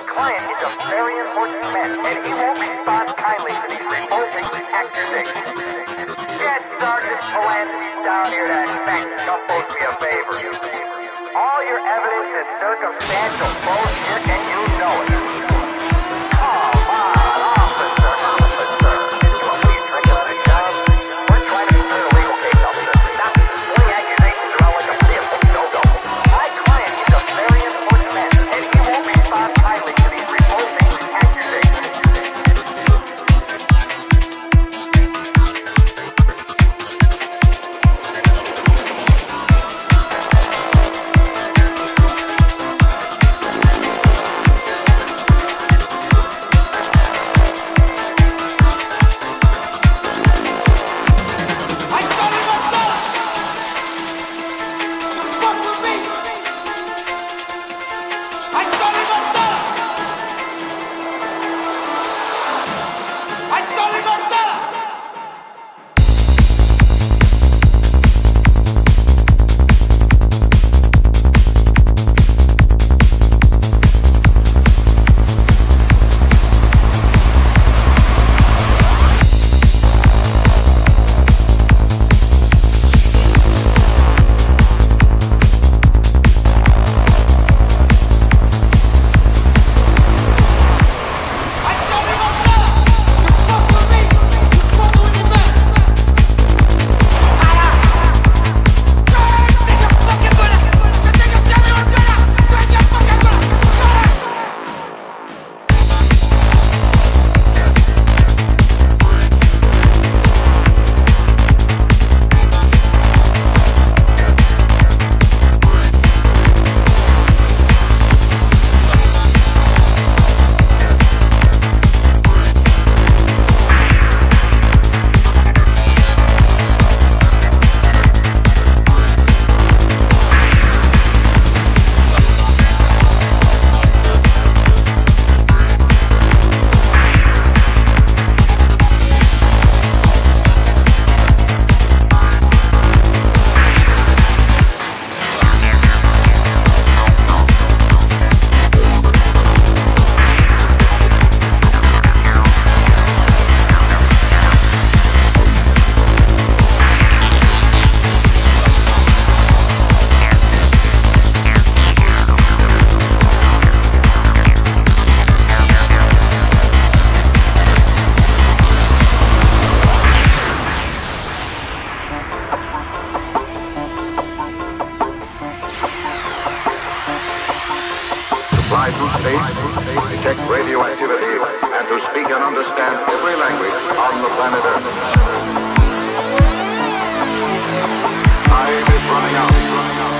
client is a very important man, and he won't respond kindly to these revolting accusations. Get Sergeant Palanski down here to thank Scuffles me a favor. All your evidence is circumstantial bullshit, and you know it. Come on, officer. You want me drinking on a job? We're trying to clear a legal case, officer. Not pulling accusations around like a fearful no-go. My client is a very important man, and he won't respond kindly to these revolting accusations. Fly through space, detect radioactivity, and to speak and understand every language on the planet Earth. Time is running out.